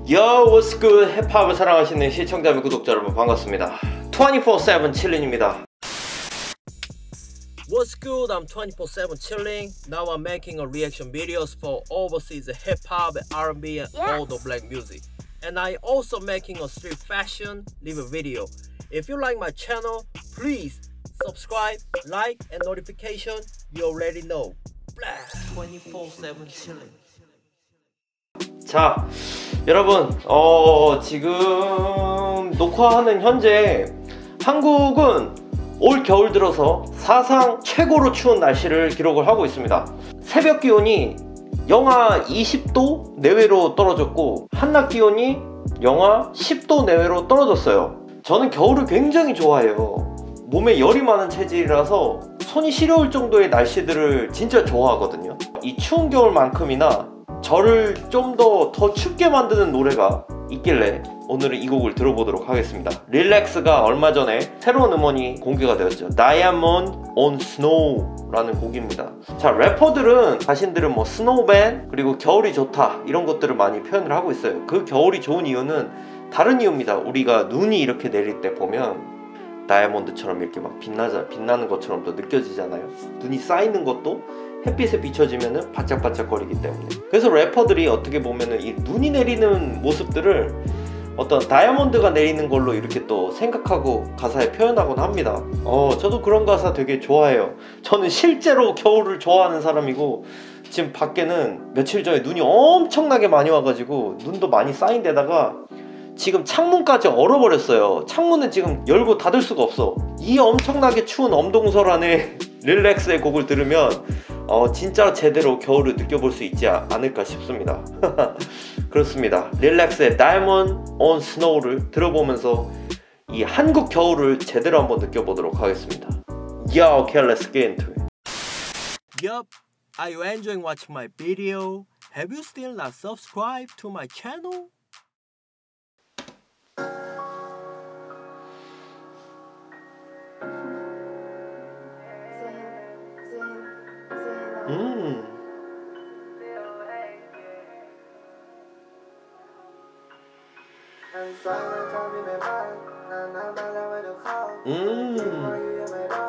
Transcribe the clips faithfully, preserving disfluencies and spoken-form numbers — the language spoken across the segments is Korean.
Yo, what's good? 힙합을 사랑하시는 시청자 및 구독자 여러분 반갑습니다. twenty-four seven 칠린입니다. What's good? I'm twenty-four seven chilling. Now I'm making a reaction videos for overseas hip hop, R and B, and Yes. all the black music. And I also making a street fashion live video. If you like my channel, please subscribe, like, and notification. You already know. twenty-four seven chilling. 자, 여러분, 어, 지금 녹화하는 현재 한국은 올 겨울 들어서 사상 최고로 추운 날씨를 기록을 하고 있습니다. 새벽 기온이 영하 이십 도 내외로 떨어졌고 한낮 기온이 영하 십 도 내외로 떨어졌어요. 저는 겨울을 굉장히 좋아해요. 몸에 열이 많은 체질이라서 손이 시려울 정도의 날씨들을 진짜 좋아하거든요. 이 추운 겨울만큼이나 저를 좀 더 더 춥게 만드는 노래가 있길래 오늘은 이 곡을 들어보도록 하겠습니다. 릴렉스가 얼마 전에 새로운 음원이 공개가 되었죠. Diamond on Snow 라는 곡입니다. 자, 래퍼들은 자신들은 뭐 스노우밴 그리고 겨울이 좋다 이런 것들을 많이 표현을 하고 있어요. 그 겨울이 좋은 이유는 다른 이유입니다. 우리가 눈이 이렇게 내릴 때 보면 다이아몬드처럼 이렇게 막 빛나자, 빛나는 것처럼 또 느껴지잖아요. 눈이 쌓이는 것도 햇빛에 비춰지면은 바짝바짝거리기 때문에. 그래서 래퍼들이 어떻게 보면은 이 눈이 내리는 모습들을 어떤 다이아몬드가 내리는 걸로 이렇게 또 생각하고 가사에 표현하곤 합니다. 어, 저도 그런 가사 되게 좋아해요. 저는 실제로 겨울을 좋아하는 사람이고 지금 밖에는 며칠 전에 눈이 엄청나게 많이 와가지고 눈도 많이 쌓인 데다가 지금 창문까지 얼어버렸어요. 창문은 지금 열고 닫을 수가 없어. 이 엄청나게 추운 엄동설 안에 릴렉스의 곡을 들으면 어, 진짜 제대로 겨울을 느껴볼 수 있지 않을까 싶습니다. 그렇습니다. 릴렉스의 Diamond on Snow를 들어보면서 이 한국 겨울을 제대로 한번 느껴보도록 하겠습니다. Yo, okay, let's get into it. Yup. Are you enjoying watching my video? Have you still not subscribed to my channel? 음. 음.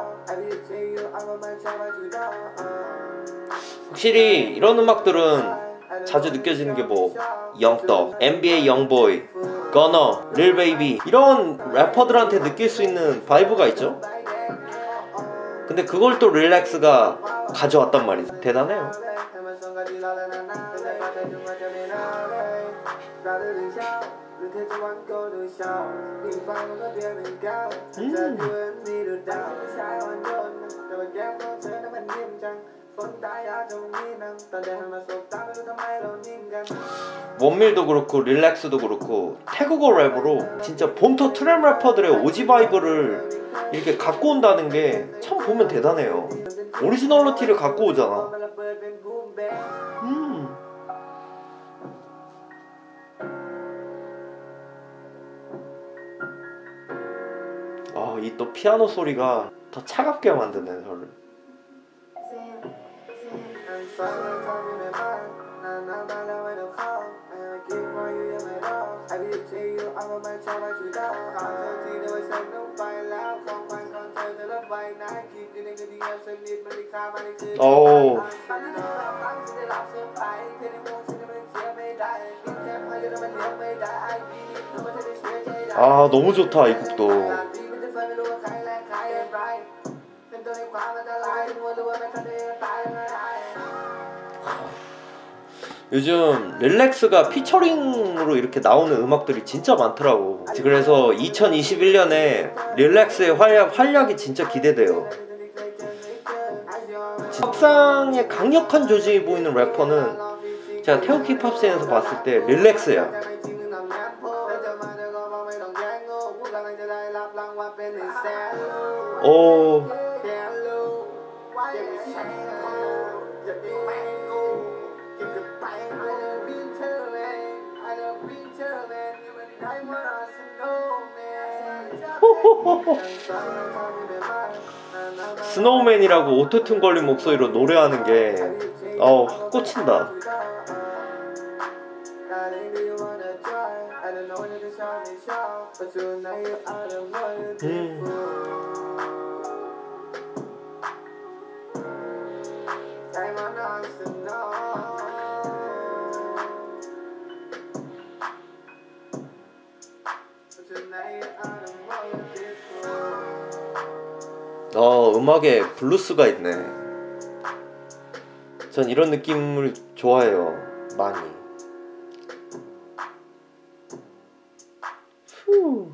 확실히 이런 음악들은 자주 느껴지는 게 뭐 영떡, 엔비에이 영보이, 거너, 릴베이비 이런 래퍼들한테 느낄 수 있는 바이브가 있죠. 근데 그걸 또 릴렉스가 가져왔단 말이죠. 대단해요. 음. 원밀도 그렇고 릴렉스도 그렇고 태국어 랩으로 진짜 본토 트랩 래퍼들의 오지 바이브를 이렇게 갖고 온다는 게 참 보면 대단해요. 오리지널리티를 갖고 오잖아. 음. 아, 이 또 피아노 소리가 더 차갑게 만드네 저를. 오. 아, 너무 좋다 이 곡도. 요즘 릴렉스가 피처링으로 이렇게 나오는 음악들이 진짜 많더라고. 그래서 이천이십일 년에 릴렉스의 활약, 활약이 진짜 기대돼요. 합상의 강력한 조직이 보이는 래퍼는 제가 태국 힙합 씬에서 봤을 때 릴렉스야. 오. 스노우맨이라고 오토튠 걸린 목소리로 노래하는 게 어우 확 꽂힌다. 어, 음악에 블루스가 있네. 전 이런 느낌을 좋아해요, 많이. 후.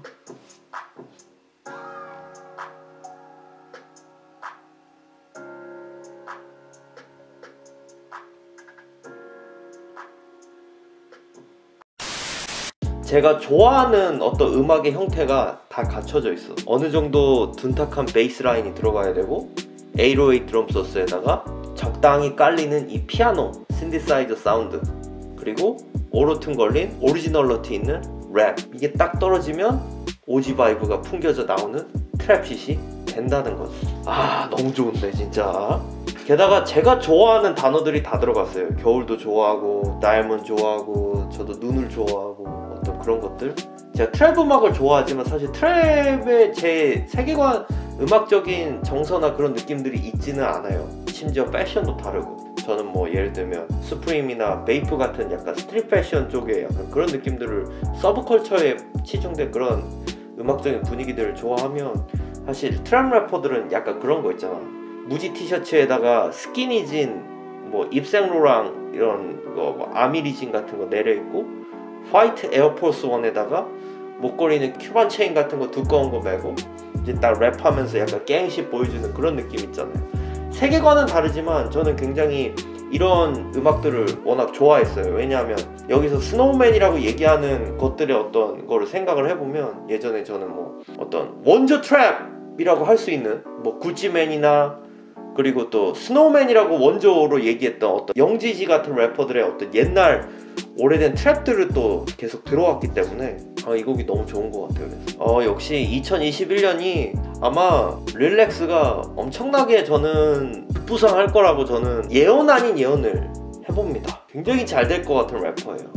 제가 좋아하는 어떤 음악의 형태가 다 갖춰져 있어. 어느 정도 둔탁한 베이스 라인이 들어가야 되고, 에이트오에이트 드럼 소스에다가 적당히 깔리는 이 피아노, 신디사이저 사운드, 그리고 오로튠 걸린 오리지널러티 있는 랩, 이게 딱 떨어지면 오지 바이브가 풍겨져 나오는 트랩핏이 된다는 거죠. 아, 너무 좋은데 진짜. 게다가 제가 좋아하는 단어들이 다 들어갔어요. 겨울도 좋아하고, 다이아몬드 좋아하고, 저도 눈을 좋아하고, 어떤 그런 것들. 제가 트랩 음악을 좋아하지만 사실 트랩의 제 세계관, 음악적인 정서나 그런 느낌들이 있지는 않아요. 심지어 패션도 다르고. 저는 뭐 예를 들면 수프림이나 베이프 같은 약간 스트릿 패션 쪽에 약간 그런 느낌들을, 서브컬처에 치중된 그런 음악적인 분위기들을 좋아하면, 사실 트랩 래퍼들은 약간 그런 거 있잖아. 무지 티셔츠에다가 스키니진, 뭐 입생로랑 이런 거, 뭐 아미리진 같은 거 내려있고, 화이트 에어포스 원에다가 목걸이는 큐반 체인 같은 거 두꺼운 거 매고 이제 딱 랩하면서 약간 갱십 보여주는 그런 느낌 있잖아요. 세계관은 다르지만 저는 굉장히 이런 음악들을 워낙 좋아했어요. 왜냐하면 여기서 스노우맨이라고 얘기하는 것들의 어떤 거를 생각을 해보면, 예전에 저는 뭐 어떤 원조 트랩이라고 할 수 있는 뭐 구찌맨이나, 그리고 또 스노우맨이라고 원조로 얘기했던 어떤 영지지 같은 래퍼들의 어떤 옛날 오래된 트랩들을 또 계속 들어왔기 때문에 아, 이 곡이 너무 좋은 것 같아요. 그래서 어, 역시 이천이십일 년이 아마 릴렉스가 엄청나게 저는 급부상할 거라고 저는 예언 아닌 예언을 해봅니다. 굉장히 잘 될 것 같은 래퍼예요.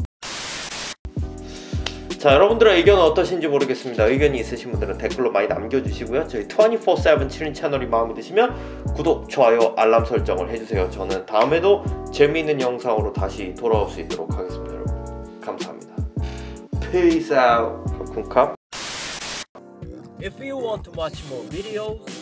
자, 여러분들의 의견은 어떠신지 모르겠습니다. 의견이 있으신 분들은 댓글로 많이 남겨주시고요. 저희 이십사 세븐 칠 인 채널이 마음에 드시면 구독, 좋아요, 알람 설정을 해주세요. 저는 다음에도 재미있는 영상으로 다시 돌아올 수 있도록 하겠습니다. 여러분 감사합니다. Peace out. 쿵캅. If you want to watch more videos,